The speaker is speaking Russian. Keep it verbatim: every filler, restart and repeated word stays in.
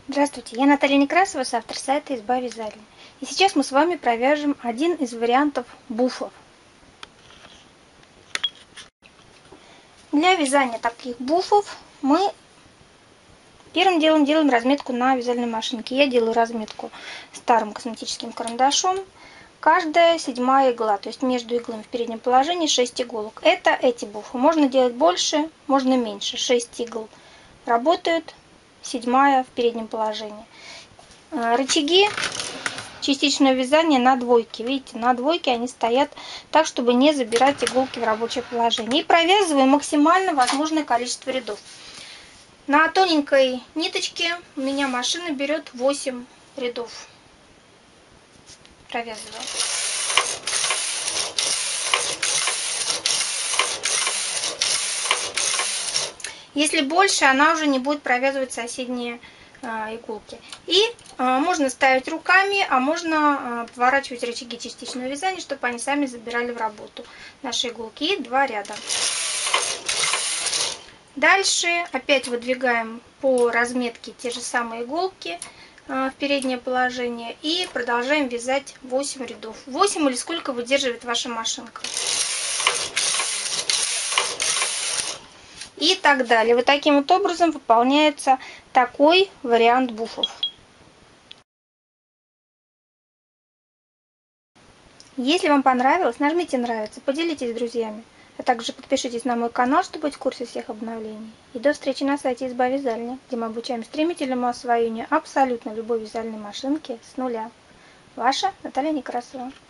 Здравствуйте, я Наталья Некрасова, автор сайта «Изба вязальня». И сейчас мы с вами провяжем один из вариантов буфов. Для вязания таких буфов мы первым делом делаем разметку на вязальной машинке. Я делаю разметку старым косметическим карандашом. Каждая седьмая игла, то есть между иглами в переднем положении шесть иголок. Это эти буфы. Можно делать больше, можно меньше. шесть игл работают, седьмая в переднем положении. Рычаги частичного вязания на двойке. Видите, на двойке они стоят так, чтобы не забирать иголки в рабочее положение. И провязываю максимально возможное количество рядов. На тоненькой ниточке у меня машина берет восемь рядов. Провязываю. Если больше, она уже не будет провязывать соседние э, иголки. И э, можно ставить руками, а можно э, поворачивать рычаги частичного вязания, чтобы они сами забирали в работу наши иголки. И два ряда. Дальше опять выдвигаем по разметке те же самые иголки э, в переднее положение и продолжаем вязать восемь рядов. восемь или сколько выдерживает ваша машинка. И так далее. Вот таким вот образом выполняется такой вариант буфов. Если вам понравилось, нажмите нравится, поделитесь с друзьями. А также подпишитесь на мой канал, чтобы быть в курсе всех обновлений. И до встречи на сайте Изба вязальня, где мы обучаем стремительному освоению абсолютно любой вязальной машинки с нуля. Ваша Наталья Некрасова.